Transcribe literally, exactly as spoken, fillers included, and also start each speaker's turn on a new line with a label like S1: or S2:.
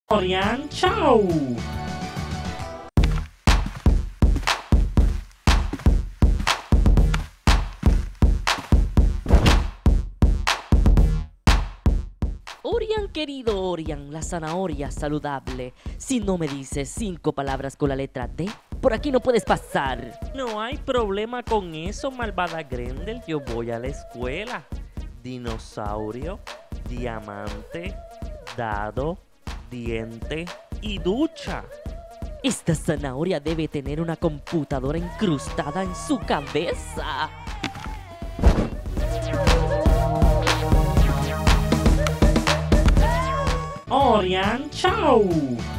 S1: Orián, chao.
S2: Orián, querido Orián, la zanahoria saludable. Si no me dices cinco palabras con la letra D, por aquí no puedes pasar.
S1: No hay problema con eso, malvada Grendel. Yo voy a la escuela. Dinosaurio, diamante, dado, diente y ducha.
S2: Esta zanahoria debe tener una computadora incrustada en su cabeza.
S1: Orián, chao.